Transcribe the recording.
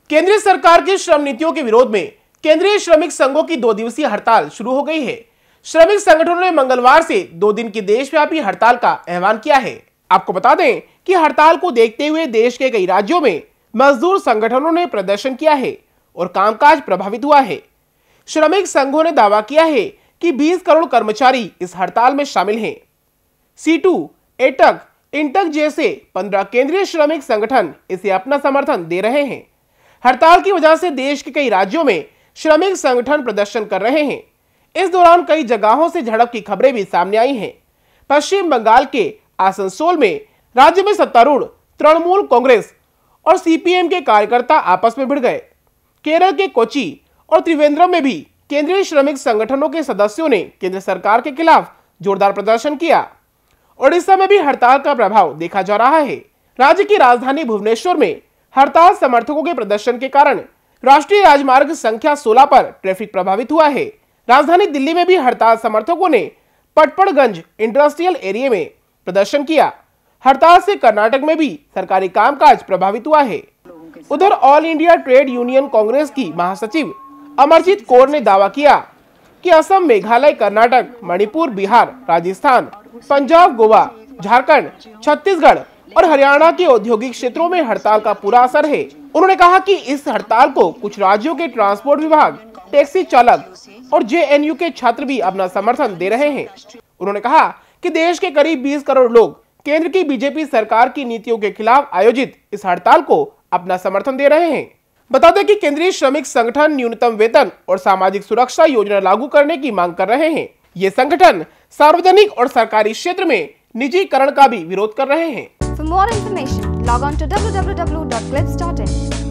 केंद्रीय सरकार की श्रम नीतियों के विरोध में केंद्रीय श्रमिक संघों की 2 दिवसीय हड़ताल शुरू हो गई है। श्रमिक संगठनों ने मंगलवार से 2 दिन की देशव्यापी हड़ताल का आह्वान किया है। आपको बता दें कि हड़ताल को देखते हुए देश के कई राज्यों में मजदूर संगठनों ने प्रदर्शन किया है और कामकाज प्रभावित हुआ है। श्रमिक संघों ने दावा किया है कि 20 करोड़ कर्मचारी इस हड़ताल में शामिल हैं। C2, एटक, इंटक जैसे 15 केंद्रीय श्रमिक संगठन इसे अपना समर्थन दे रहे हैं। हड़ताल की वजह से देश के कई राज्यों में श्रमिक संगठन प्रदर्शन कर रहे हैं। इस दौरान कई जगहों से झड़प की खबरें भी सामने आई हैं। पश्चिम बंगाल के आसनसोल में राज्य में सत्तारूढ़ तृणमूल कांग्रेस और CPM के कार्यकर्ता आपस में भिड़ गए। केरल के कोच्चि और त्रिवेंद्रम में भी केंद्रीय श्रमिक संगठनों के सदस्यों ने केंद्र सरकार के खिलाफ जोरदार प्रदर्शन किया। ओडिशा में भी हड़ताल का प्रभाव देखा जा रहा है। राज्य की राजधानी भुवनेश्वर में हड़ताल समर्थकों के प्रदर्शन के कारण राष्ट्रीय राजमार्ग संख्या 16 पर ट्रैफिक प्रभावित हुआ है। राजधानी दिल्ली में भी हड़ताल समर्थकों ने पटपड़गंज इंडस्ट्रियल एरिया में प्रदर्शन किया। हड़ताल से कर्नाटक में भी सरकारी कामकाज प्रभावित हुआ है। उधर all India trade union Congress की महासचिव अमरजीत कौर ने दावा किया कि असम, मेघालय, कर्नाटक, मणिपुर, बिहार, राजस्थान, पंजाब, गोवा, झारखंड, छत्तीसगढ़ और हरियाणा के औद्योगिक क्षेत्रों में हड़ताल का पूरा असर है। उन्होंने कहा कि इस हड़ताल को कुछ राज्यों के ट्रांसपोर्ट विभाग, टैक्सी चालक और JNU के छात्र भी अपना समर्थन दे रहे हैं। उन्होंने कहा कि देश के करीब 20 करोड़ लोग केंद्र की बीजेपी सरकार की नीतियों के खिलाफ आयोजित इस हड़ताल को अपना समर्थन दे रहे हैं। बता दें कि केंद्रीय श्रमिक संगठन न्यूनतम वेतन और सामाजिक सुरक्षा योजना लागू करने की मांग कर रहे हैं। ये संगठन सार्वजनिक और सरकारी क्षेत्र में निजीकरण का भी विरोध कर रहे हैं। For more information, log on to www.clips.in.